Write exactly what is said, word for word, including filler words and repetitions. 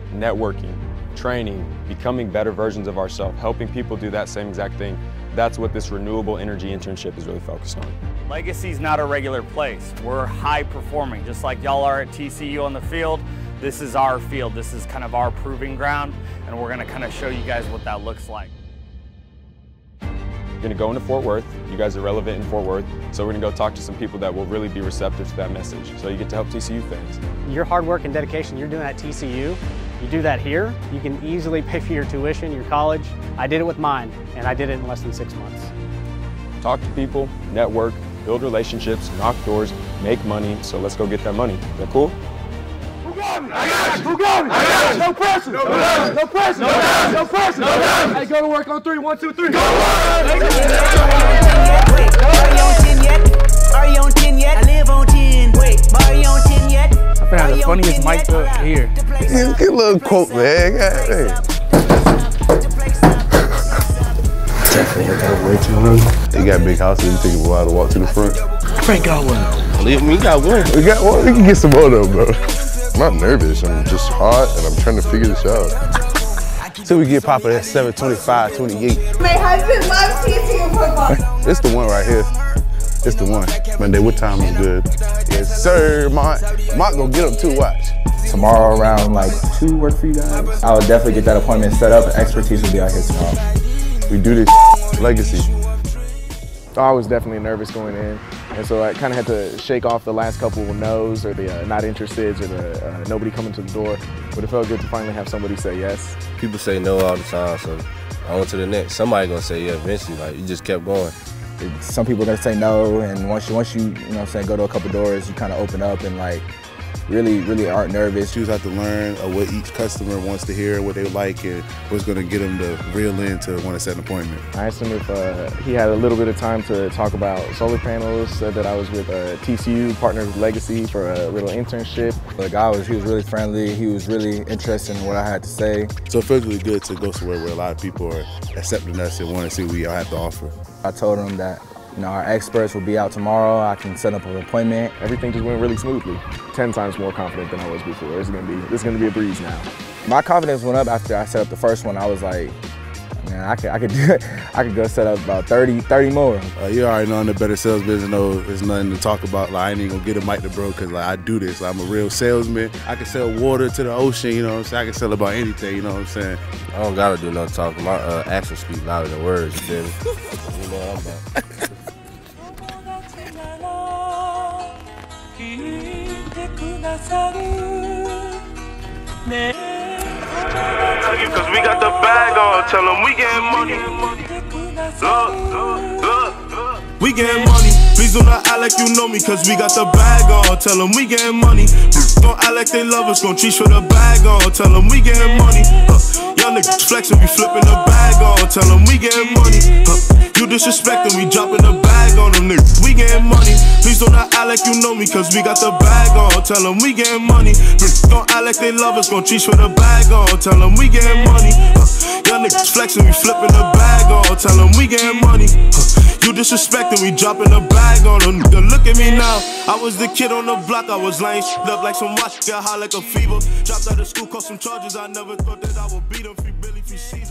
networking, training, becoming better versions of ourselves, helping people do that same exact thing. That's what this renewable energy internship is really focused on. Legacy's not a regular place. We're high performing, just like y'all are at T C U on the field. This is our field. This is kind of our proving ground, and we're gonna kind of show you guys what that looks like. We're gonna go into Fort Worth. You guys are relevant in Fort Worth, so we're gonna go talk to some people that will really be receptive to that message. So you get to help T C U fans. Your hard work and dedication you're doing at T C U, you do that here, you can easily pay for your tuition, your college. I did it with mine, and I did it in less than six months. Talk to people, network, build relationships, knock doors, make money, so let's go get that money. Is that cool? Who got me? I got you. Who got me? I got you. No pressure. No pressure. No pressure. No pressure. No pressure. No pressure. Hey, go to work on three. One, two, three. Go to work. Wait, are you on ten yet? Are you on ten yet? I live on ten. Wait, are you on ten yet? I found the funniest mic up here. Yeah, get a little quote, man. Hey. Definitely hit that way too long. They got big houses. You think about how to walk to the front? Frank got one. Believe me, we got one. We got one. We can get some more though, bro. I'm not nervous. I'm just hot, and I'm trying to figure this out. Till we get popular at seven twenty-five, twenty-eight. My husband loves T C U football. It's the one right here. It's the one. Monday, what time is good? Yes, sir, Mont. Mont gonna get up too, watch. Tomorrow around like two work for you guys? I would definitely get that appointment set up. Expertise will be out here tomorrow. We do this legacy. I was definitely nervous going in, and so I kind of had to shake off the last couple of no's or the uh, not interested or the uh, nobody coming to the door, but it felt good to finally have somebody say yes. People say no all the time, so I went to the next. Somebody gonna say yeah eventually, like you just kept going. Some people are gonna say no, and once you, once you, you know what I'm saying, go to a couple doors, you kind of open up and like, really, really aren't nervous. You just have to learn uh, what each customer wants to hear, what they like, and what's going to get them to reel in to want to set an appointment. I asked him if uh, he had a little bit of time to talk about solar panels, said that I was with uh, T C U, partnered with Legacy for a little internship. The guy was, he was really friendly, he was really interested in what I had to say. So it feels really good to go somewhere where a lot of people are accepting us and want to see what we all have to offer. I told him that, you know, our experts will be out tomorrow. I can set up an appointment. Everything just went really smoothly. Ten times more confident than I was before. It's gonna be, it's gonna be a breeze now. My confidence went up after I set up the first one. I was like, man, I could, I could, do, I could go set up about thirty, thirty more. Uh, you already know in the better sales business, know there's nothing to talk about. Like I ain't even gonna get a mic to bro, cause like I do this. Like, I'm a real salesman. I can sell water to the ocean. You know what I'm saying? I can sell about anything. You know what I'm saying? I don't gotta do no talking. My uh, actions speak louder than words. You feel me? You know what I'm about. Cause we got the bag on, tell them we getting money. Look, look, look. We getting money. Please do not act like you know me, cause we got the bag on, tell them we getting money. Don't act like they love us, gon' treat for the bag on, tell them we getting money. Uh, young niggas flexing, we flipping the bag on, tell them we getting money. Uh, you disrespecting, we dropping the bag on them niggas, we getting money. Please don't act like you know me, cause we got the bag on, tell them we getting money. Don't act like they love us, gon' treat for the bag on, tell them we getting money. Uh, young niggas flexing, we flipping the bag on, tell them we getting money. Uh, you disrespecting, we dropping the bag on them. Look at me now, I was the kid on the block, I was laying up like some watch, got high like a fever. Dropped out of school, caught some charges, I never thought that I would beat them. Free Billy, free Caesar.